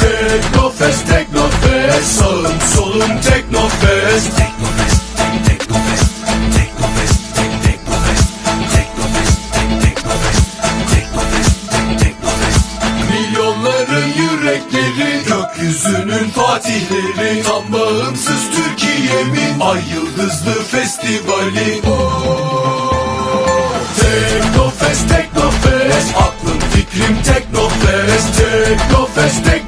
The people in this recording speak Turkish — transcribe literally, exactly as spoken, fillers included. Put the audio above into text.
Teknofest, Teknofest, sağım solum Teknofest. Teknofest, Teknofest, Teknofest, Teknofest, Teknofest, Teknofest, Teknofest, Teknofest. Milyonların yürekleri, gökyüzünün fatihleri, tam bağımsız Türkiye'min ay yıldızlı festivali. Teknofest, Teknofest, aklım fikrim Teknofest. Teknofest, Teknofest.